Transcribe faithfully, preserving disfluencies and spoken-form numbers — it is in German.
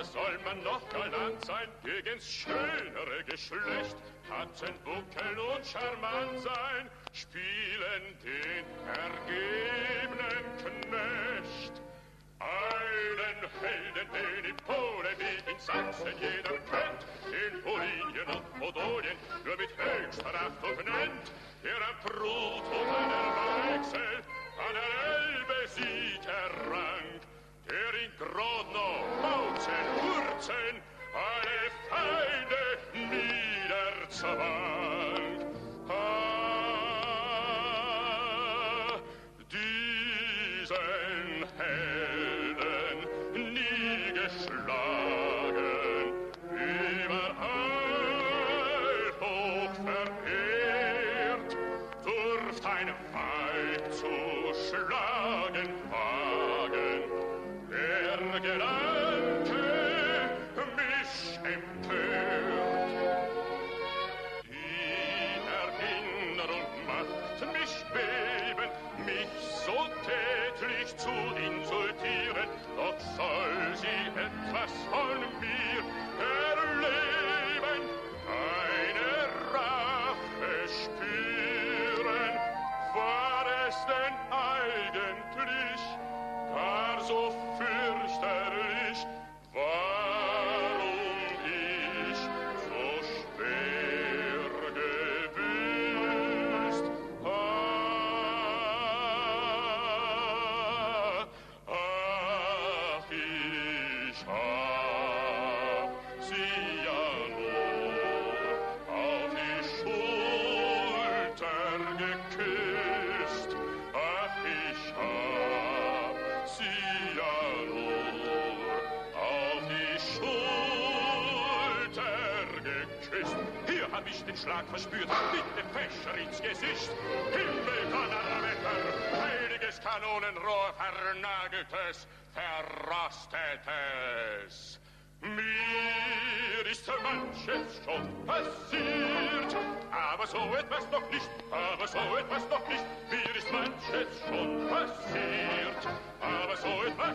soll man noch galant sein gegen's schönere Geschlecht? Taten, buckeln und charmant sein, spielen den ergebenen Knecht. Einen Helden, den in Polen wie in Sachsen jeder kennt, in Polinien und Podolien nur mit höchster Achtung nennt, der am Brut und an der Weichsel, an der Elbe sieht er Rang, der in Grodno, Bautzen, Wurzen, alle Feinde niederzwang. Ah, diesen Helden nie geschlagen, überall hoch verehrt, durft ein Weib zu schlagen wagen, der Gedanke mich empört. Die Erinnerung macht mich beben, mich so tätlich zu insultieren, doch soll sie etwas von mir erleben, eine Rache spüren. War es denn eigentlich gar so fürchterlich, warum ich so schwer gebüßt? Ah, ach, ich hab sie ja nur auf die Schulter geküsst. Ach, ich hab sie ja nur auf die Schulter geküsst. Hier hab ich den Schlag verspürt, mit dem Fächer ins Gesicht. Himmel, Donnerwetter, heiliges Kanonenrohr, vernageltes, verrostetes. Mir ist manches schon passiert, aber so etwas noch nicht, aber so etwas noch nicht. Mir ist manches schon passiert, aber so etwas